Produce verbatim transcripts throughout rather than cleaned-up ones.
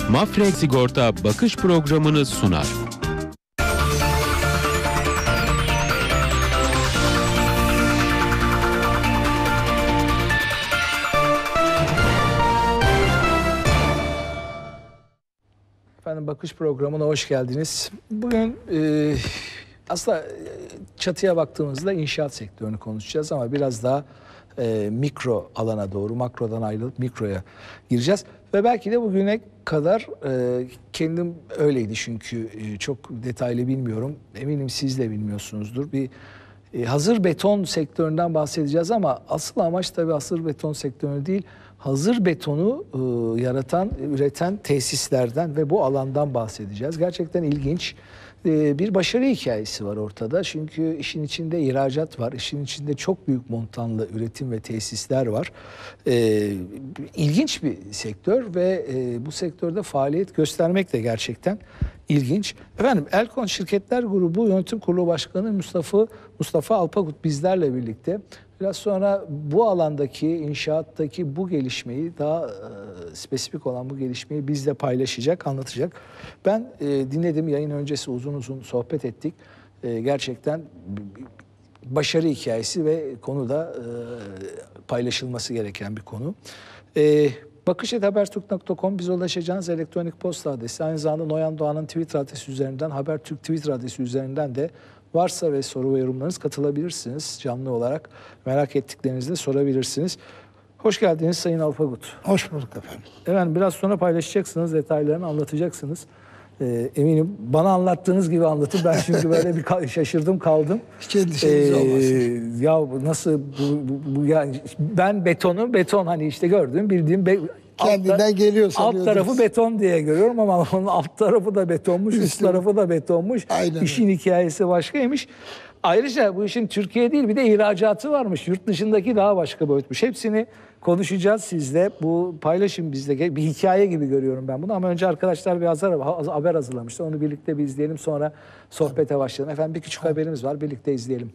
Mapfre Sigorta bakış programını sunar. Efendim, bakış programına hoş geldiniz. Bugün e, aslında çatıya baktığımızda inşaat sektörünü konuşacağız ama biraz daha e, mikro alana doğru, makrodan ayrılıp mikroya gireceğiz. Ve belki de bugüne kadar e, kendim öyleydi çünkü e, çok detaylı bilmiyorum. Eminim siz de bilmiyorsunuzdur. Bir e, hazır beton sektöründen bahsedeceğiz ama asıl amaç tabii hazır beton sektörü değil. Hazır betonu e, yaratan, üreten tesislerden ve bu alandan bahsedeceğiz. Gerçekten ilginç e, bir başarı hikayesi var ortada. Çünkü işin içinde ihracat var, işin içinde çok büyük montanlı üretim ve tesisler var. E, ilginç bir sektör ve e, bu sektörde faaliyet göstermek de gerçekten ilginç. Efendim, Elkon Şirketler Grubu Yönetim Kurulu Başkanı Mustafa Mustafa Alpakut bizlerle birlikte. Biraz sonra bu alandaki, inşaattaki bu gelişmeyi, daha e, spesifik olan bu gelişmeyi bizle paylaşacak, anlatacak. Ben e, dinledim, yayın öncesi uzun uzun sohbet ettik. E, gerçekten başarı hikayesi ve konu da e, paylaşılması gereken bir konu. E, bakış et habertürk nokta com bize ulaşacağınız elektronik posta adresi. Aynı zamanda Noyan Doğan'ın Twitter adresi üzerinden, Habertürk Twitter adresi üzerinden de varsa ve soru ve yorumlarınız katılabilirsiniz. Canlı olarak merak ettiklerinizi de sorabilirsiniz. Hoş geldiniz Sayın Alpakut. Hoş bulduk efendim. Efendim, biraz sonra paylaşacaksınız, detaylarını anlatacaksınız. Ee, eminim bana anlattığınız gibi anlatın. Ben çünkü böyle bir şaşırdım kaldım. Hiç endişeniz ee, olmasın. Ya nasıl bu, bu, bu yani ben betonu beton hani işte gördüğüm bildiğim be, kendinden altta, geliyor alt tarafı beton diye görüyorum ama onun alt tarafı da betonmuş, üst, üst tarafı da betonmuş. Aynen. İşin hikayesi başkaymış. Ayrıca bu işin Türkiye değil bir de ihracatı varmış. Yurt dışındaki daha başka boyutmuş. Hepsini konuşacağız sizle. Bu paylaşım bizde bir hikaye gibi görüyorum ben bunu. Ama önce arkadaşlar bir haber hazırlamışlar. Onu birlikte bir izleyelim, sonra sohbete başlayalım. Efendim, bir küçük haberimiz var. Birlikte izleyelim.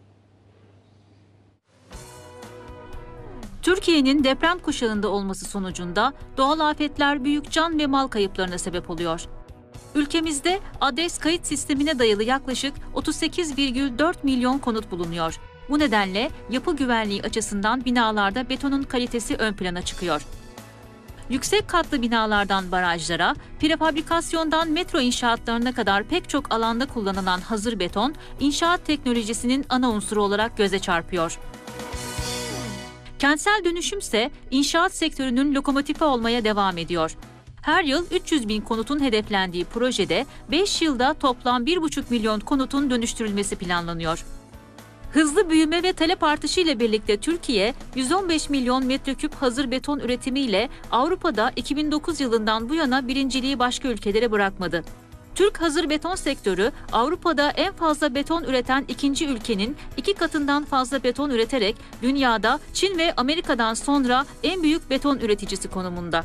Türkiye'nin deprem kuşağında olması sonucunda doğal afetler büyük can ve mal kayıplarına sebep oluyor. Ülkemizde ADES kayıt sistemine dayalı yaklaşık otuz sekiz virgül dört milyon konut bulunuyor. Bu nedenle yapı güvenliği açısından binalarda betonun kalitesi ön plana çıkıyor. Yüksek katlı binalardan barajlara, prefabrikasyondan metro inşaatlarına kadar pek çok alanda kullanılan hazır beton, inşaat teknolojisinin ana unsuru olarak göze çarpıyor. Kentsel dönüşümse inşaat sektörünün lokomotifi olmaya devam ediyor. Her yıl üç yüz bin konutun hedeflendiği projede beş yılda toplam bir buçuk milyon konutun dönüştürülmesi planlanıyor. Hızlı büyüme ve talep artışı ile birlikte Türkiye, yüz on beş milyon metreküp hazır beton üretimiyle Avrupa'da iki bin dokuz yılından bu yana birinciliği başka ülkelere bırakmadı. Türk hazır beton sektörü, Avrupa'da en fazla beton üreten ikinci ülkenin iki katından fazla beton üreterek dünyada Çin ve Amerika'dan sonra en büyük beton üreticisi konumunda.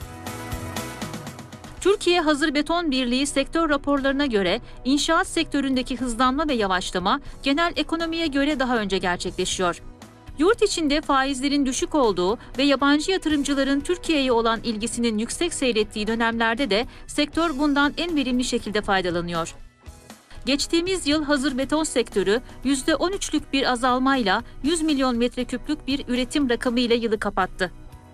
Türkiye Hazır Beton Birliği sektör raporlarına göre inşaat sektöründeki hızlanma ve yavaşlama genel ekonomiye göre daha önce gerçekleşiyor. Yurt içinde faizlerin düşük olduğu ve yabancı yatırımcıların Türkiye'ye olan ilgisinin yüksek seyrettiği dönemlerde de sektör bundan en verimli şekilde faydalanıyor. Geçtiğimiz yıl hazır beton sektörü yüzde on üçlük bir azalmayla yüz milyon metreküplük bir üretim rakamıyla yılı kapattı.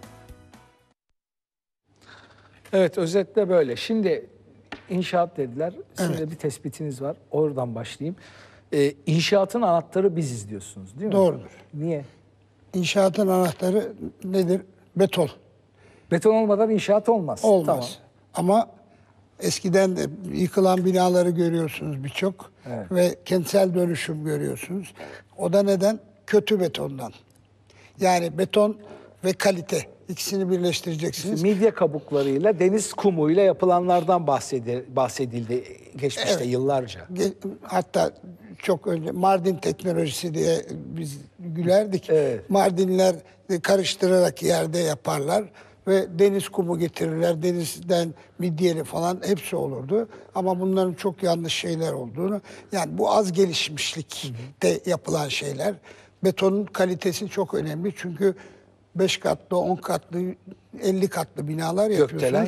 Evet, özetle böyle. Şimdi inşaat dediler. Sizin Evet. de bir tespitiniz var. Oradan başlayayım. Ee, inşaatın anahtarı biziz diyorsunuz değil mi? Doğrudur. Niye? İnşaatın anahtarı nedir? Beton. Beton olmadan inşaat olmaz. Olmaz. Tamam. Ama eskiden de yıkılan binaları görüyorsunuz birçok. Evet. Ve kentsel dönüşüm görüyorsunuz. O da neden? Kötü betondan. Yani beton ve kalite. İkisini birleştireceksiniz. Midye kabuklarıyla, deniz kumuyla yapılanlardan bahsedildi, bahsedildi geçmişte evet. yıllarca. Hatta çok önce Mardin teknolojisi diye biz gülerdik. Evet. Mardinler karıştırarak yerde yaparlar ve deniz kumu getirirler. Denizden midyeli falan hepsi olurdu. Ama bunların çok yanlış şeyler olduğunu, yani bu az gelişmişlikte yapılan şeyler. Betonun kalitesi çok önemli çünkü beş katlı, on katlı, elli katlı binalar yapıyorsunuz. Gökdelen yapılıyor.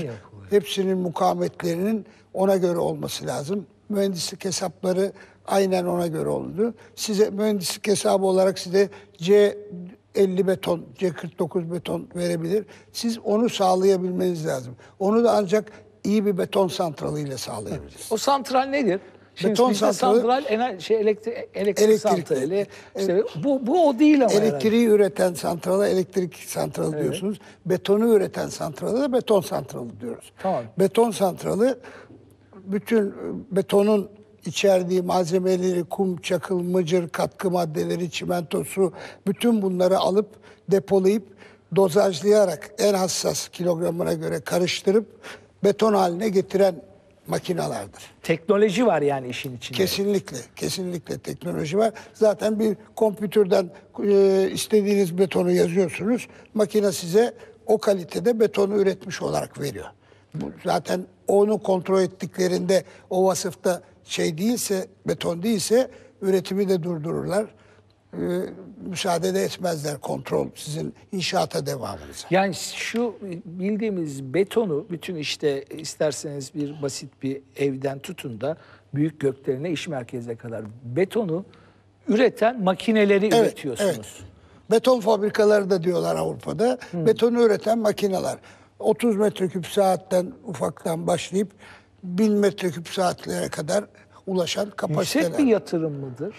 Hepsinin mukavemetlerinin ona göre olması lazım. Mühendislik hesapları aynen ona göre oldu. Size mühendislik hesabı olarak size C elli beton, C kırk dokuz beton verebilir. Siz onu sağlayabilmeniz lazım. Onu da ancak iyi bir beton santralıyla sağlayabilirsiniz. O santral nedir? Şimdi Beton bizde santralı- santral ener, şey elektrik elektrik Elektrikli. santrali. İşte bu bu o değil ama herhalde. Elektriği üreten santrala elektrik santralı diyorsunuz. Betonu üreten santrala da beton santralı diyoruz. Tamam. Beton santralı bütün betonun içerdiği malzemeleri, kum, çakıl, mıcır, katkı maddeleri, çimentosu, bütün bunları alıp depolayıp dozajlayarak en hassas kilogramına göre karıştırıp beton haline getiren makinalardır. Teknoloji var yani işin içinde. Kesinlikle, kesinlikle teknoloji var. Zaten bir kompütürden e, istediğiniz betonu yazıyorsunuz. Makine size o kalitede betonu üretmiş olarak veriyor. Bu zaten onu kontrol ettiklerinde o vasıfta şey değilse, beton değilse üretimi de durdururlar. E, müsaade de etmezler kontrol sizin inşaata devamınıza. Yani şu bildiğimiz betonu bütün işte isterseniz bir basit bir evden tutun da büyük gökdelenine iş merkezine kadar betonu üreten makineleri üretiyorsunuz. Evet. Beton fabrikaları da diyorlar Avrupa'da. Hmm. Betonu üreten makineler. otuz metreküp saatten ufaktan başlayıp bin metreküp saatlere kadar ulaşan kapasiteler. Yüksek bir yatırım mıdır?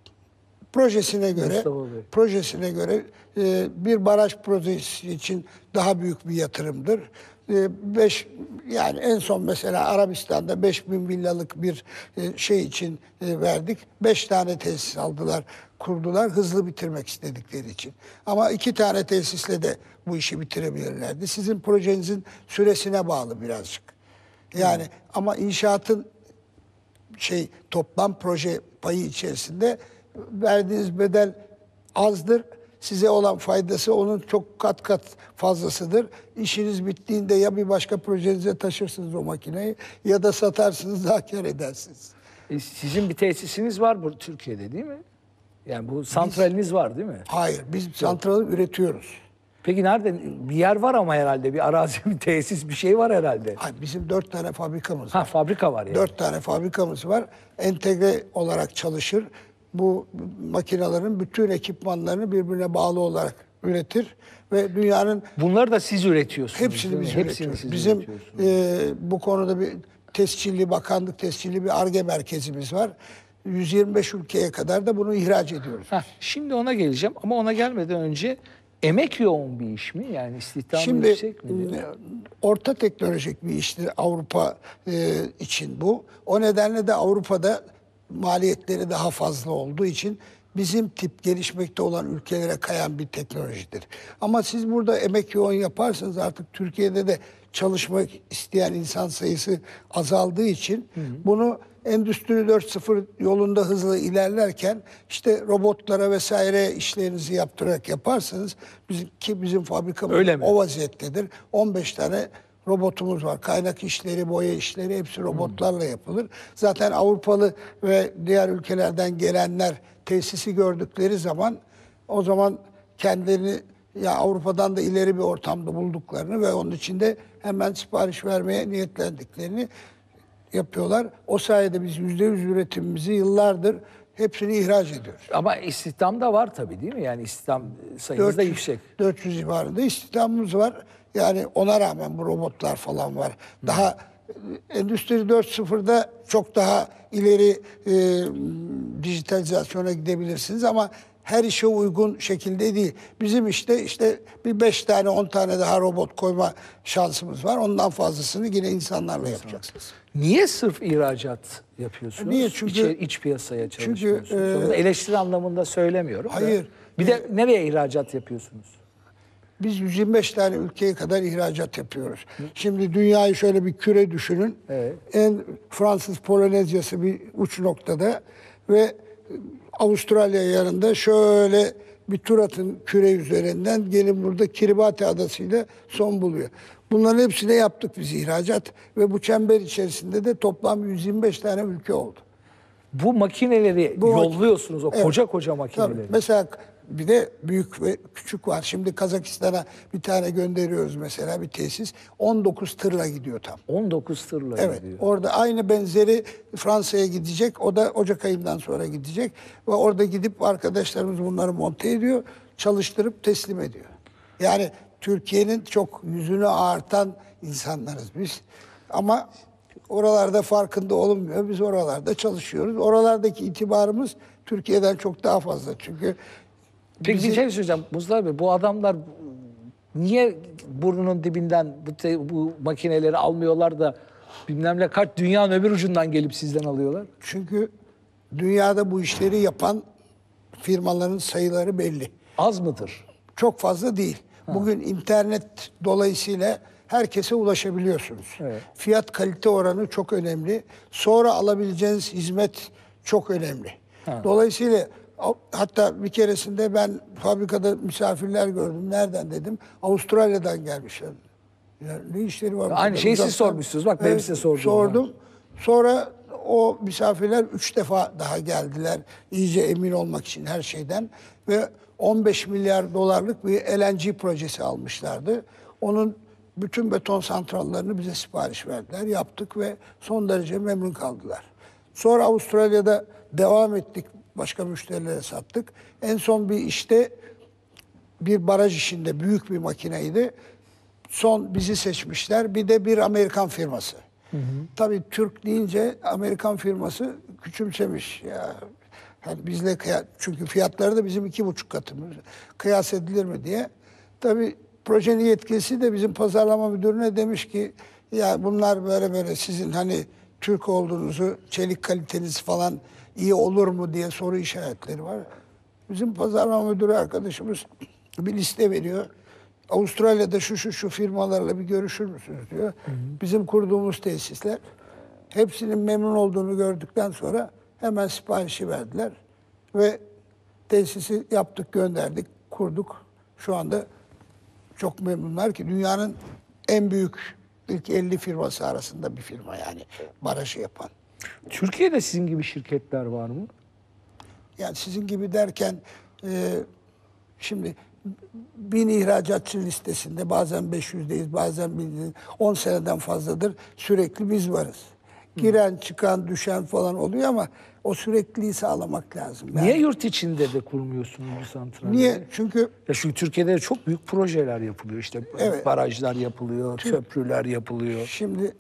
Projesine göre, Mustafa Bey. projesine göre e, bir baraj projesi için daha büyük bir yatırımdır. E, beş yani en son mesela Arabistan'da beş bin villalık bir e, şey için e, verdik. Beş tane tesis aldılar, kurdular hızlı bitirmek istedikleri için. Ama iki tane tesisle de bu işi bitirebilirlerdi. Sizin projenizin süresine bağlı birazcık. Yani hmm. ama inşaatın şey toplam proje payı içerisinde verdiğiniz bedel azdır. Size olan faydası onun çok kat kat fazlasıdır. İşiniz bittiğinde ya bir başka projenize taşırsınız o makineyi ya da satarsınız daha kâr edersiniz. E, sizin bir tesisiniz var bu Türkiye'de değil mi? Yani bu santraliniz var değil mi? Hayır, biz santralı üretiyoruz. Peki nerede? Bir yer var ama herhalde bir arazi, bir tesis, bir şey var herhalde. Hayır, bizim dört tane fabrikamız Ha var. fabrika var yani. Dört tane fabrikamız var. Entegre olarak çalışır. Bu makinelerin bütün ekipmanlarını birbirine bağlı olarak üretir ve dünyanın Bunları da siz üretiyorsunuz. hepsini değil mi? biz Hepsini üretiyoruz. siz Bizim üretiyorsunuz. e, bu konuda bir tescilli, bakanlık tescilli bir Ar-Ge merkezimiz var. yüz yirmi beş ülkeye kadar da bunu ihraç ediyoruz. Heh, şimdi ona geleceğim ama ona gelmeden önce emek yoğun bir iş mi? Yani istihdamı Şimdi yüksek mi? e, orta teknolojik bir iştir Avrupa e, için bu. O nedenle de Avrupa'da maliyetleri daha fazla olduğu için bizim tip gelişmekte olan ülkelere kayan bir teknolojidir. Ama siz burada emek yoğun yaparsanız artık Türkiye'de de çalışmak isteyen insan sayısı azaldığı için hı hı. bunu Endüstri dört nokta sıfır yolunda hızlı ilerlerken işte robotlara vesaire işlerinizi yaptırarak yaparsanız bizim, ki bizim fabrikamız o vaziyettedir. on beş tane robotumuz var. Kaynak işleri, boya işleri hepsi robotlarla yapılır. Zaten Avrupalı ve diğer ülkelerden gelenler tesisi gördükleri zaman o zaman kendilerini ya Avrupa'dan da ileri bir ortamda bulduklarını ve onun içinde hemen sipariş vermeye niyetlendiklerini yapıyorlar. O sayede biz yüzde yüz üretimimizi yıllardır hepsini ihraç ediyoruz. Ama istihdam da var tabii değil mi? Yani istihdam sayınız da yüksek. dört yüz civarında istihdamımız var. Yani ona rağmen bu robotlar falan var. Daha Endüstri dört nokta sıfırda çok daha ileri e, dijitalizasyona gidebilirsiniz ama her işe uygun şekilde değil. Bizim işte işte bir beş tane on tane daha robot koyma şansımız var. Ondan fazlasını yine insanlarla yapacaksınız. Niye sırf ihracat yapıyorsunuz? Niye? Çünkü İç, iç piyasaya çalışıyorsunuz. Çünkü e, eleştiri anlamında söylemiyorum. Hayır. Da. Bir de nereye ihracat yapıyorsunuz? Biz yüz yirmi beş tane ülkeye kadar ihracat yapıyoruz. Hı. Şimdi dünyayı şöyle bir küre düşünün. Evet. En Fransız Polinezyası bir uç noktada ve Avustralya yanında şöyle bir tur atın küre üzerinden gelin burada Kiribati adasıyla son buluyor. Bunların hepsine yaptık biz ihracat ve bu çember içerisinde de toplam yüz yirmi beş tane ülke oldu. Bu makineleri Bu yolluyorsunuz o evet. koca koca makineleri. Tabii. Mesela bir de büyük ve küçük var. Şimdi Kazakistan'a bir tane gönderiyoruz mesela, bir tesis. on dokuz tırla gidiyor tam. on dokuz tırla Evet. gidiyor. Orada aynı benzeri Fransa'ya gidecek. O da Ocak ayından sonra gidecek. Ve orada gidip arkadaşlarımız bunları monte ediyor. Çalıştırıp teslim ediyor. Yani Türkiye'nin çok yüzünü ağartan insanlarız biz. Ama oralarda farkında olunmuyor. Biz oralarda çalışıyoruz. Oralardaki itibarımız Türkiye'den çok daha fazla. Çünkü Peki bizi- bir şey söyleyeceğim Mustafa Bey. Bu adamlar niye burnunun dibinden bu, te- bu makineleri almıyorlar da bilmem ne kaç dünyanın öbür ucundan gelip sizden alıyorlar? çünkü dünyada bu işleri yapan firmaların sayıları belli. Az mıdır? Çok fazla değil. Bugün internet dolayısıyla herkese ulaşabiliyorsunuz. Evet. Fiyat kalite oranı çok önemli. Sonra alabileceğiniz hizmet çok önemli. Dolayısıyla o- hatta bir keresinde ben fabrikada misafirler gördüm. Nereden dedim? Avustralya'dan gelmişler. Ya ne işleri var? Aynı burada? şeyi siz Uzaktan. sormuşsunuz. Bak benim size sorduğum Sordum. Sonra o misafirler üç defa daha geldiler. İyice emin olmak için her şeyden. Ve on beş milyar dolarlık bir L N G projesi almışlardı. Onun bütün beton santrallerini bize sipariş verdiler. Yaptık ve son derece memnun kaldılar. Sonra Avustralya'da devam ettik. Başka müşterilere sattık. En son bir işte bir baraj işinde büyük bir makineydi. Son bizi seçmişler. Bir de bir Amerikan firması. Hı hı. Tabii Türk deyince Amerikan firması küçümsemiş. Ya, hani bizle kıya- çünkü fiyatları da bizim iki buçuk katımız. Kıyas edilir mi diye. Tabii projenin yetkilisi de bizim pazarlama müdürüne demiş ki ya bunlar böyle böyle sizin hani Türk olduğunuzu, çelik kaliteniz falan iyi olur mu diye soru işaretleri var. Bizim pazarlama müdürü arkadaşımız bir liste veriyor. Avustralya'da şu şu şu firmalarla bir görüşür müsünüz diyor. Hı hı. Bizim kurduğumuz tesisler hepsinin memnun olduğunu gördükten sonra hemen siparişi verdiler. Ve tesisi yaptık, gönderdik, kurduk. Şu anda çok memnunlar ki dünyanın en büyük ilk elli firması arasında bir firma yani barajı yapan. Türkiye'de sizin gibi şirketler var mı? Yani sizin gibi derken e, şimdi bin ihracatçı listesinde bazen beş yüzdeyiz, bazen bin, on seneden fazladır sürekli biz varız. Giren, çıkan, düşen falan oluyor ama o sürekliliği sağlamak lazım. Yani, Niye yurt içinde de kurmuyorsunuz bu santralleri? niye? Çünkü Ya şu Türkiye'de çok büyük projeler yapılıyor. İşte Evet. barajlar yapılıyor, köprüler yapılıyor. şimdi e,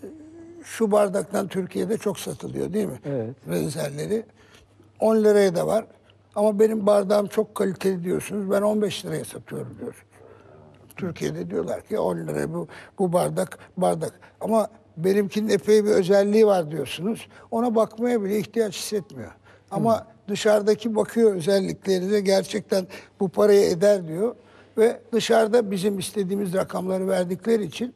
şu bardaktan Türkiye'de çok satılıyor değil mi? Evet. Benzerleri. on liraya da var. Ama benim bardağım çok kaliteli diyorsunuz. Ben on beş liraya satıyorum diyorsunuz. Türkiye'de diyorlar ki on liraya bu, bu bardak bardak. Ama benimkinin epey bir özelliği var diyorsunuz. Ona bakmaya bile ihtiyaç hissetmiyor. Ama hmm. dışarıdaki bakıyor özelliklerine, gerçekten bu parayı eder diyor. Ve dışarıda bizim istediğimiz rakamları verdikleri için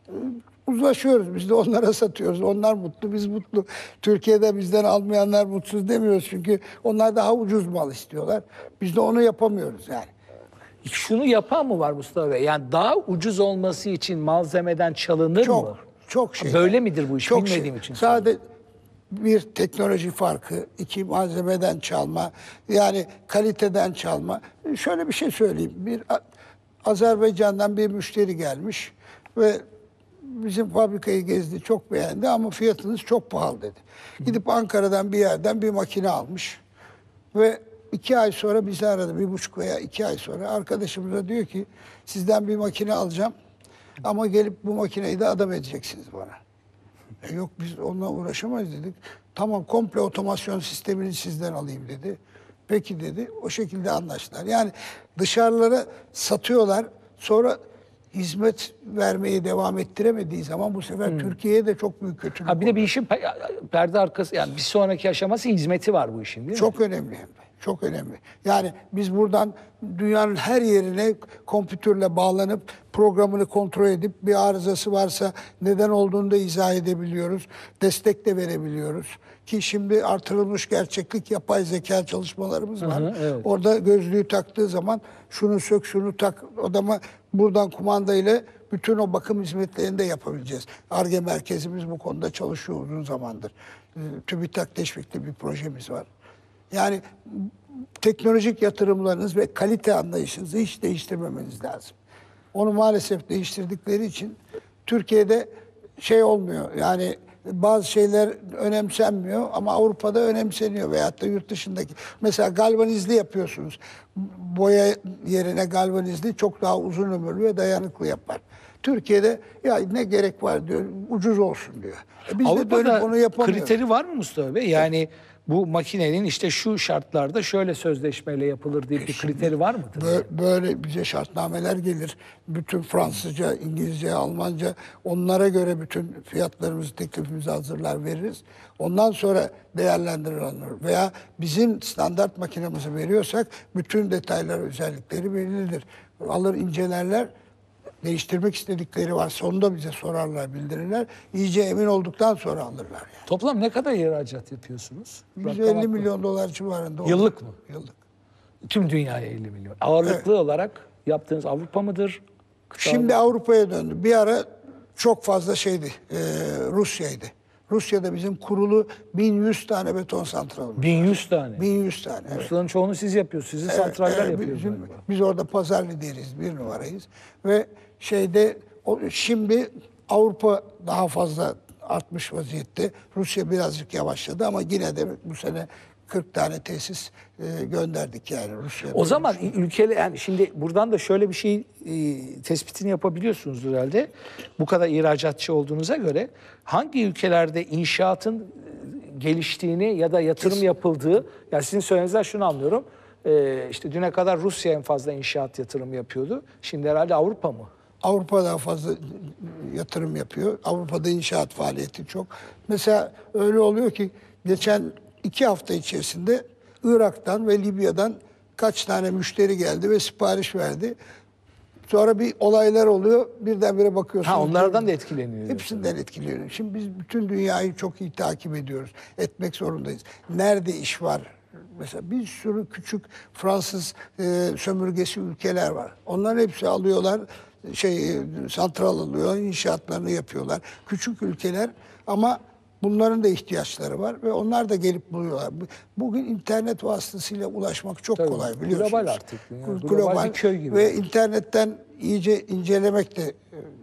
uzlaşıyoruz. Biz de onlara satıyoruz. Onlar mutlu, biz mutlu. Türkiye'de bizden almayanlar mutsuz demiyoruz. Çünkü onlar daha ucuz mal istiyorlar. Biz de onu yapamıyoruz yani. Şunu yapan mı var Mustafa Bey? Yani daha ucuz olması için malzemeden çalınır Çok, mı? çok şey. Böyle midir bu iş? Çok Bilmediğim şey. için. Sadece bir teknoloji farkı, iki malzemeden çalma, yani kaliteden çalma. Şöyle bir şey söyleyeyim. Bir Azerbaycan'dan bir müşteri gelmiş ve bizim fabrikayı gezdi, çok beğendi ama fiyatınız çok pahalı dedi. Gidip Ankara'dan bir yerden bir makine almış ve iki ay sonra bizi aradı, bir buçuk veya iki ay sonra arkadaşımıza diyor ki sizden bir makine alacağım ama gelip bu makineyi de adam edeceksiniz bana. E yok biz onunla uğraşamayız dedik. Tamam komple otomasyon sistemini sizden alayım dedi. Peki dedi, o şekilde anlaştılar. Yani dışarılara satıyorlar, sonra hizmet vermeye devam ettiremediği zaman bu sefer hmm. Türkiye'ye de çok büyük kötülük Ha bir de bir oluyor. işin perde arkası, yani bir sonraki aşaması hizmeti var bu işin değil Çok mi? önemli hem de. Çok önemli. Yani biz buradan dünyanın her yerine kompütürle bağlanıp programını kontrol edip bir arızası varsa neden olduğunu da izah edebiliyoruz. Destek de verebiliyoruz. Ki şimdi artırılmış gerçeklik yapay zeka çalışmalarımız var. Hı hı, evet. Orada gözlüğü taktığı zaman şunu sök şunu tak, adama buradan kumanda ile bütün o bakım hizmetlerini de yapabileceğiz. Ar-Ge merkezimiz bu konuda çalışıyor uzun zamandır. TÜBİTAK teşvikli bir projemiz var. Yani teknolojik yatırımlarınız ve kalite anlayışınızı hiç değiştirmemeniz lazım. Onu maalesef değiştirdikleri için Türkiye'de şey olmuyor. Yani bazı şeyler önemsenmiyor ama Avrupa'da önemseniyor veyahut da yurt dışındaki. Mesela galvanizli yapıyorsunuz. Boya yerine galvanizli çok daha uzun ömürlü ve dayanıklı yapar. Türkiye'de ya ne gerek var diyor, ucuz olsun diyor. E biz de dönüp onu yapamıyoruz. kriteri var mı Mustafa Bey? Yani bu makinenin işte şu şartlarda şöyle sözleşmeyle yapılır diye bir kriteri var mıdır? Bö- Böyle bize şartnameler gelir. Bütün Fransızca, İngilizce, Almanca onlara göre bütün fiyatlarımızı, teklifimizi hazırlar veririz. Ondan sonra değerlendirilir. Veya bizim standart makinemizi veriyorsak bütün detaylar, özellikleri belirlidir. Alır incelerler. Değiştirmek istedikleri varsa onu da bize sorarlar, bildirirler. İyice emin olduktan sonra alırlar yani. Toplam ne kadar ihracat yapıyorsunuz? yüz Rakam elli hakkında. milyon dolar civarında olur. Yıllık mı? Yıllık. Tüm dünyaya elli milyon. Ağırlıklı olarak yaptığınız Avrupa mıdır? Kıta Şimdi Avrupa'ya döndü. Bir ara çok fazla şeydi, e, Rusya'ydı. Rusya'da bizim kurulu bin yüz tane beton santralımız. bin yüz tane. bin yüz tane. Evet. Buranın çoğunu siz yapıyorsunuz. Sizin Evet, santraller evet, yapıyor bizim- galiba. Biz orada pazar lideriyiz, bir numarayız. Ve şeyde o, şimdi Avrupa daha fazla artmış vaziyette. Rusya birazcık yavaşladı ama yine de bu sene kırk tane tesis e, gönderdik yani Rusya'da. O zaman ülkeler yani şimdi buradan da şöyle bir şey e, tespitini yapabiliyorsunuz herhalde. Bu kadar ihracatçı olduğunuza göre hangi ülkelerde inşaatın e, geliştiğini ya da yatırım Kesin. yapıldığı, yani sizin söylediğinizden şunu anlıyorum. E, işte düne kadar Rusya en fazla inşaat yatırım yapıyordu. Şimdi herhalde Avrupa mı? Avrupa daha fazla yatırım yapıyor. Avrupa'da inşaat faaliyeti çok. Mesela öyle oluyor ki geçen iki hafta içerisinde Irak'tan ve Libya'dan kaç tane müşteri geldi ve sipariş verdi. Sonra bir olaylar oluyor. Birdenbire bakıyorsunuz. Ha, onlardan da etkileniyor. Hepsinden etkileniyor. Şimdi biz bütün dünyayı çok iyi takip ediyoruz. Etmek zorundayız. Nerede iş var? Mesela bir sürü küçük Fransız e, sömürgesi ülkeler var. Onların hepsi alıyorlar, şey santral alıyor, inşaatlarını yapıyorlar. Küçük ülkeler ama bunların da ihtiyaçları var ve onlar da gelip buluyorlar. Bugün internet vasıtasıyla ulaşmak çok Tabii, kolay biliyorsunuz. global artık. Yani Global, global bir köy gibi. Ve internetten iyice incelemek de e,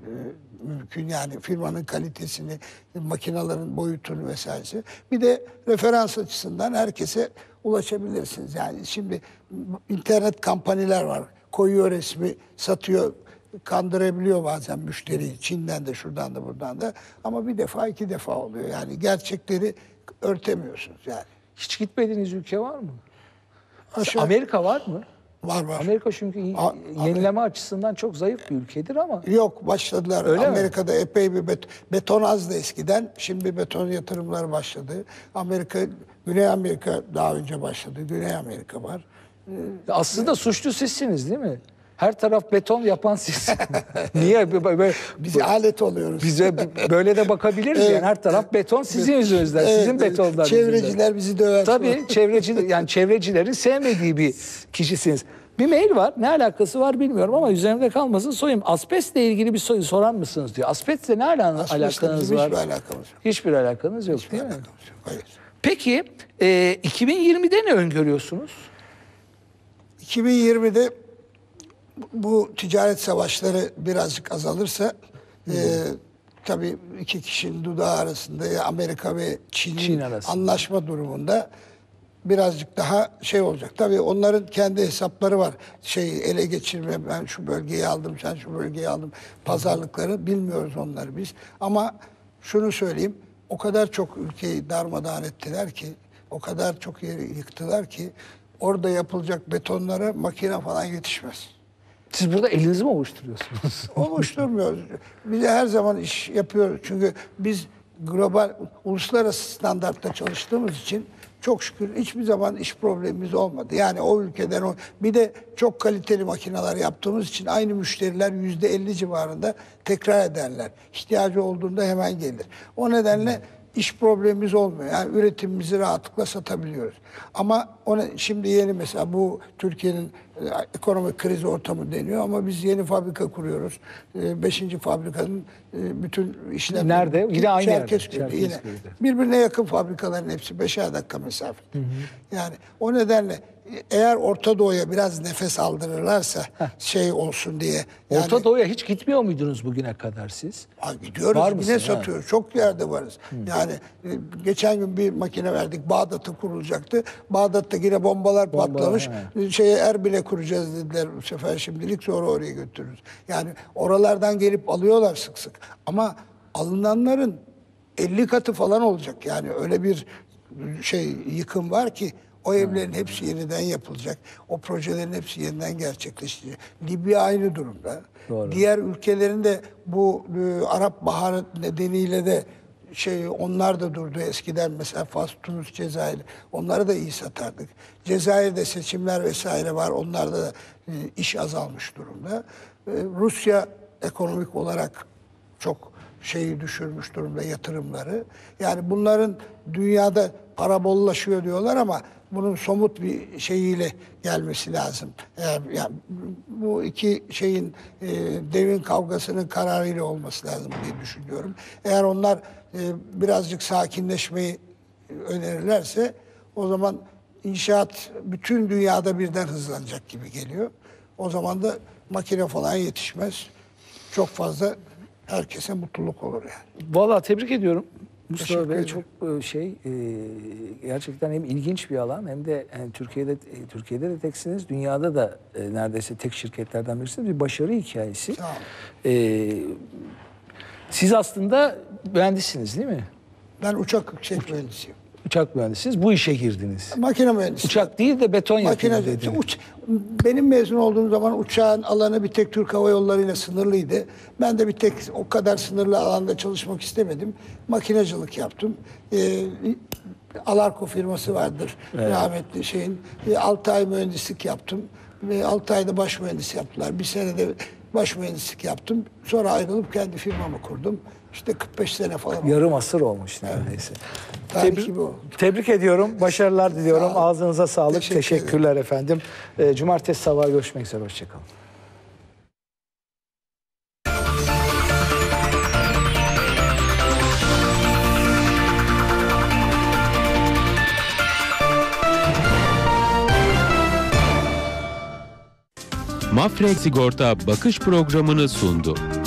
mümkün yani firmanın kalitesini, makinelerin boyutunu vesaire. Bir de referans açısından herkese ulaşabilirsiniz. Yani şimdi internet kampanyalar var. Koyuyor resmi, satıyor, kandırabiliyor bazen müşteriyi. Çin'den de şuradan da buradan da. Ama bir defa iki defa oluyor. Yani gerçekleri örtemiyorsunuz yani. Hiç gitmediğiniz ülke var mı? Aşağı- Amerika var mı? Var var. Amerika çünkü iyi- A- yenileme açısından çok zayıf bir ülkedir ama Yok başladılar. Öyle mi? Amerika'da epey bir bet- beton azdı eskiden. Şimdi beton yatırımlar başladı. Amerika, Güney Amerika daha önce başladı. Güney Amerika var. aslında suçlu sizsiniz değil mi? Her taraf beton yapan siz. Niye? Böyle- böyle- Biz alet oluyoruz. Bize böyle de bakabiliriz yani. Her taraf beton sizin yüzünüzden, Evet, sizin betonlar çevreciler yüzünden. bizi döver. Tabii çevreci yani çevrecilerin sevmediği bir kişisiniz. Bir mail var. Ne alakası var bilmiyorum ama üzerimde kalmasın sorayım. Asbestle ilgili bir soru sorar mısınız diyor. Asbestle ne ala- Asbestle alakanız bizim var? hiçbir alakamız yok. Hiçbir alakanız yok Hiçbir değil mi? alakamız yok. Hayır. Peki e, iki bin yirmide ne öngörüyorsunuz? iki bin yirmide bu ticaret savaşları birazcık azalırsa e, tabii iki kişinin dudağı arasında ya Amerika ve Çin'in Çin arasında. anlaşma durumunda birazcık daha şey olacak. Tabii onların kendi hesapları var. Şey ele geçirme, ben şu bölgeyi aldım, sen şu bölgeyi aldım. Pazarlıkları bilmiyoruz onları biz. Ama şunu söyleyeyim, o kadar çok ülkeyi darmadağın ettiler ki, o kadar çok yeri yıktılar ki orada yapılacak betonlara makine falan yetişmez. Siz burada elinizi mi ovuşturuyorsunuz? Oluşturmuyoruz. Biz de her zaman iş yapıyoruz. Çünkü biz global, uluslararası standartta çalıştığımız için çok şükür hiçbir zaman iş problemimiz olmadı. Yani o ülkeden o. Bir de çok kaliteli makineler yaptığımız için aynı müşteriler yüzde elli civarında tekrar ederler. İhtiyacı olduğunda hemen gelir. O nedenle iş problemimiz olmuyor. Yani üretimimizi rahatlıkla satabiliyoruz. Ama ona, şimdi yeni mesela bu Türkiye'nin e, ekonomik kriz ortamı deniyor ama biz yeni fabrika kuruyoruz. E, beşinci fabrikanın e, bütün işlemleri. Nerede? Yine aynı yerde. Çerkezköy'de. Yine birbirine yakın fabrikaların hepsi beşer dakika mesafe. Hı hı. Yani o nedenle eğer Orta Doğu'ya biraz nefes aldırırlarsa Heh. şey olsun diye. Yani, Orta Doğu'ya hiç gitmiyor muydunuz bugüne kadar siz? Ha, gidiyoruz. Var yine mısın, satıyoruz. Ha? Çok yerde varız. Hı. Yani e, geçen gün bir makine verdik. Bağdat'a kurulacaktı. Bağdat'ta yine bombalar Bomba, patlamış. He. Şeye Erbil'e kuracağız dediler bu sefer şimdilik, sonra oraya götürürüz. Yani oralardan gelip alıyorlar sık sık. Ama alınanların elli katı falan olacak. Yani öyle bir şey yıkım var ki o evlerin hepsi yeniden yapılacak. O projelerin hepsi yeniden gerçekleşecek. Libya aynı durumda. Doğru. Diğer ülkelerin de bu e, Arap Baharı nedeniyle de şey onlar da durdu eskiden, mesela Fas, Tunus, Cezayir. Onları da iyi satardık. Cezayir'de seçimler vesaire var. Onlarda da e, iş azalmış durumda. E, Rusya ekonomik olarak çok şeyi düşürmüş durumda, yatırımları. Yani bunların dünyada para bollaşıyor diyorlar ama bunun somut bir şeyiyle gelmesi lazım. Yani, yani bu iki şeyin e, devin kavgasının kararıyla olması lazım diye düşünüyorum. Eğer onlar e, birazcık sakinleşmeyi önerirlerse o zaman inşaat bütün dünyada birden hızlanacak gibi geliyor. O zaman da makine falan yetişmez. Çok fazla herkese mutluluk olur yani. Vallahi tebrik ediyorum. Mustafa Bey çok şey gerçekten hem ilginç bir alan hem de yani Türkiye'de Türkiye'de de teksiniz, dünyada da neredeyse tek şirketlerden birisiniz. Bir başarı hikayesi. Ee, siz aslında mühendissiniz değil mi? Ben uçak şey mühendisiyim. Uçak mühendisiniz. Bu işe girdiniz. Makine mühendisi. Uçak değil de beton yapıyor dediniz. Uç, benim mezun olduğum zaman uçağın alanı bir tek Türk Hava Yolları ile sınırlıydı. Ben de bir tek o kadar sınırlı alanda çalışmak istemedim. Makinacılık yaptım. Ee, Alarko firması vardır. Evet. Rahmetli şeyin. E, altı ay mühendislik yaptım. Ve altı ayda baş mühendis yaptılar. Bir senede baş mühendislik yaptım. Sonra ayrılıp kendi firmamı kurdum. İşte kırk beş sene falan. Yarım asır olmuş neredeyse. Evet. Tebrik, tebrik ediyorum. Başarılar diliyorum. Sağ Ağzınıza sağlık. Teşekkür Teşekkürler ederim. efendim. E, Cumartesi sabahı görüşmek üzere. Hoşçakalın. Mafre Sigorta bakış programını sundu.